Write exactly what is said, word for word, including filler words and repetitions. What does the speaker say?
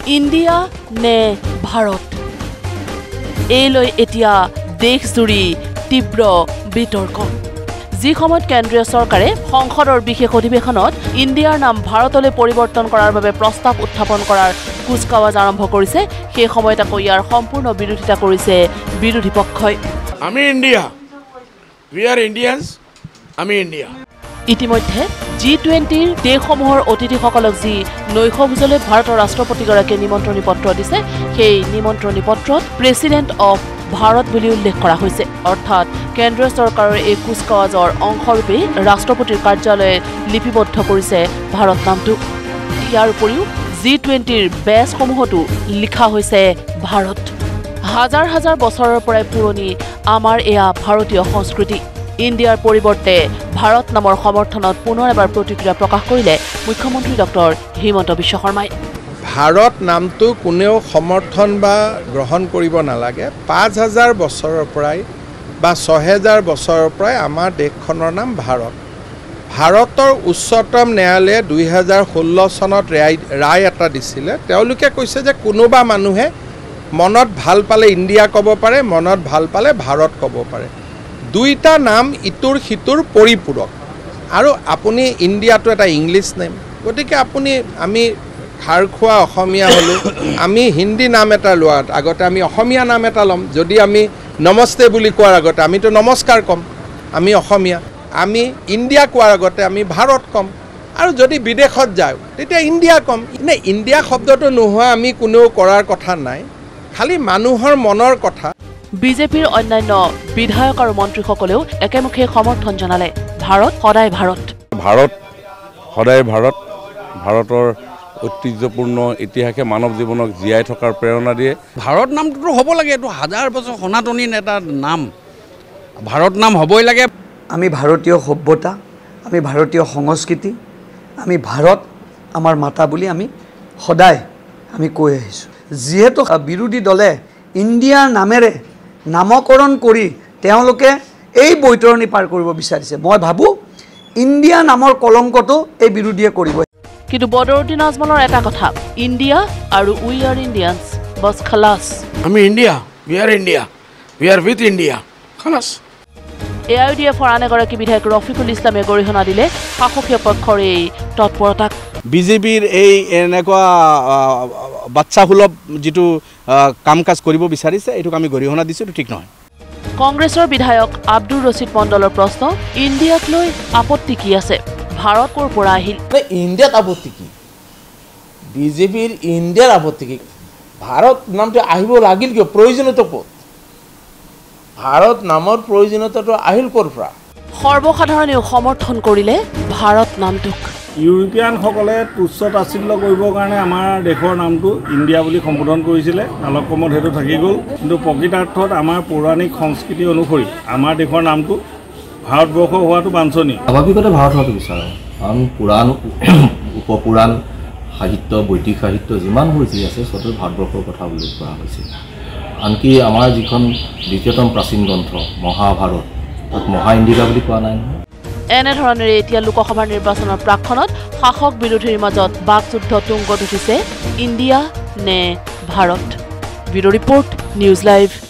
India নে ভাৰত এই লৈ এতিয়া দেশজুৰি তীব্ৰ বিতৰ্ক যি সময়ত কেন্দ্ৰীয় চৰকাৰে সংসদৰ বিশেষ অধিৱেশনত ইণ্ডিয়াৰ নাম ভাৰতলৈ পৰিৱৰ্তন কৰাৰ বাবে প্ৰস্তাৱ উত্থাপন কৰাৰ কুচকাৱাজ আৰম্ভ কৰিছে সেই সময়ত আকৌ ইয়াৰ সম্পূৰ্ণ বিৰোধিতা কৰিছে বিৰোধী পক্ষই আমি ইণ্ডিয়া উই আৰ ইণ্ডিয়ানছ আমি ইণ্ডিয়া ইতিমধ্যে জি টুৱেণ্টিৰ দেশসমূহৰ অতিথিসকলক যি নৈশভোজলৈ ভাৰতৰ ৰাষ্ট্ৰপতিগৰাকীয়ে নিমন্ত্ৰণী পত্ৰ দিছে সেই নিমন্ত্ৰণী পত্ৰত প্ৰেছিডেণ্ট অফ ভাৰত বুলি উল্লেখ কৰা হৈছে অৰ্থাৎ কেন্দ্ৰীয় চৰকাৰৰ এই কুচকাৱাজৰ অংশৰূপে ৰাষ্ট্ৰপতিৰ কাৰ্যালয়ে লিপিবদ্ধ কৰিছে ভাৰত নামটো ইয়াৰ উপৰিও জি টুৱেণ্টিৰ বেজসমূহতো লিখা হৈছে ভাৰত হাজাৰ হাজাৰ বছৰৰ পৰাই পুৰণি আমাৰ এয়া ভাৰতীয় সংস্কৃতি ইণ্ডিয়াৰ পৰিৱৰ্তে ভাৰত নামৰ সমৰ্থনত পুনৰ এবাৰ প্ৰতিক্ৰিয়া প্ৰকাশ কৰিলে মুখ্যমন্ত্ৰী ডক্টৰ হিমন্ত বিশ্ব শৰ্মাই ভাৰত নামটো কোনেও সমৰ্থন বা গ্ৰহণ কৰিব নালাগে পাঁচ হাজাৰ বছৰৰ পৰাই বা ছয় হাজাৰ বছৰৰ পৰাই আমাৰ দেশখনৰ নাম ভাৰত ভাৰতৰ উচ্চতম ন্যায়ালয়ে দুই হাজাৰ ষোল্ল চনত ৰায় ৰায় এটা দিছিলে তেওঁলোকে কৈছে যে কোনোবা মানুহে মনত ভাল পালে ইণ্ডিয়া ক'ব পাৰে মনত ভাল পালে ভাৰত ক'ব পাৰে দুইটা নাম ইটোৰ সিটোৰ পৰিপূৰক আৰু আপুনি ইণ্ডিয়াটো এটা ইংলিছ নেম গতিকে আপুনি আমি খাৰ খোৱা অসমীয়া হ'লোঁ আমি হিন্দী নাম এটা লোৱাত আগতে আমি অসমীয়া নাম এটা ল'ম যদি আমি নমস্তে বুলি কোৱাৰ আগতে আমিতো নমস্কাৰ ক'ম আমি অসমীয়া আমি ইণ্ডিয়া কোৱাৰ আগতে আমি ভাৰত ক'ম আৰু যদি বিদেশত যাওঁ তেতিয়া ইণ্ডিয়া ক'ম নে ইণ্ডিয়া শব্দটো নোহোৱা আমি কোনেও কৰাৰ কথা নাই খালি মানুহৰ মনৰ কথা বিজেপিৰ অন্যান্য বিধায়ক আৰু মন্ত্ৰীসকলেও একেমুখে সমৰ্থন জনালে ভাৰত সদায় ভাৰত ভাৰত সদায় ভাৰত ভাৰতৰ ঐতিহ্যপূৰ্ণ ইতিহাসে মানৱ জীৱনক জীয়াই থকাৰ প্ৰেৰণা দিয়ে ভাৰত নামটোতো হ'ব লাগে এইটো হাজাৰ বছৰ সনাতনী এটা নাম ভাৰত নাম হ'বই লাগে আমি ভাৰতীয় সভ্যতা আমি ভাৰতীয় সংস্কৃতি আমি ভাৰত আমাৰ মাতা বুলি আমি সদায় আমি কৈ আহিছোঁ যিহেতু বিৰোধী দলে ইণ্ডিয়াৰ নামেৰে নামকৰণ কৰি তেওঁলোকে এই বৈতৰণি পাৰ কৰিব বিচাৰিছে মই ভাবোঁ ইণ্ডিয়া নামৰ কলংকটো এই বিৰোধীয়ে কৰিব কিন্তু বদৰুদ্দিন আজমলৰ এটা কথা ইণ্ডিয়া আৰু উই আৰ ইণ্ডিয়ানছ বছ খালাছ আমি India we are India we are with India খালাছ এ আই ডি এফৰ আন এগৰাকী বিধায়ক ৰফিকুল ইছলামে গৰিহণা দিলে শাসকীয় পক্ষৰ এই তৎপৰতাক বিজেপিৰ এই এনেকুৱা বাচ্চাসুলভ যিটো কাম কাজ কৰিব বিচাৰিছে এইটোক আমি গৰিহণা দিছোঁ এইটো ঠিক নহয় কংগ্ৰেছৰ বিধায়ক আব্দুৰ ৰছিদ মণ্ডলৰ প্ৰশ্ন ইণ্ডিয়াক লৈ আপত্তি কি আছে ভাৰত ক'ৰ পৰা আহিল ইণ্ডিয়াত আপত্তি কি বিজেপিৰ ইণ্ডিয়াৰ আপত্তি কি ভাৰত নামটো আহিব লাগিল কিয় প্ৰয়োজনীয়তা ক'ত ভাৰত নামৰ প্ৰয়োজনীয়তাটো আহিল ক'ৰ পৰা সৰ্বসাধাৰণেও সমৰ্থন কৰিলে ভাৰত নামটোক ইউৰোপীয়ানসকলে তুচ্ছ তাচ্ছিল্য কৰিবৰ কাৰণে আমাৰ দেশৰ নামটো ইণ্ডিয়া বুলি সম্বোধন কৰিছিলে কালক্ৰমত সেইটো থাকি গ'ল কিন্তু প্ৰকৃতাৰ্থত আমাৰ পৌৰাণিক সংস্কৃতি অনুসৰি আমাৰ দেশৰ নামটো ভাৰতবৰ্ষ হোৱাটো বাঞ্ছনীয় স্বাভাৱিকতে ভাৰত হোৱাটো বিচাৰোঁ কাৰণ পুৰাণ উপপুৰাণ সাহিত্য বৈদিক সাহিত্য যিমানবোৰ যি আছে চবতে ভাৰতবৰ্ষৰ কথা উল্লেখ কৰা হৈছে আনকি আমাৰ যিখন দ্বিতীয়তম প্ৰাচীন গ্ৰন্থ মহাভাৰত তাত মহা ইণ্ডিকা বুলি কোৱা নাই নহয় এনেধৰণেৰে এতিয়া লোকসভাৰ নিৰ্বাচনৰ প্ৰাক্ষণত শাসক বিৰোধীৰ মাজত বাকযুদ্ধ তুংগত উঠিছে ইণ্ডিয়া নে Bharat bureau' report news live.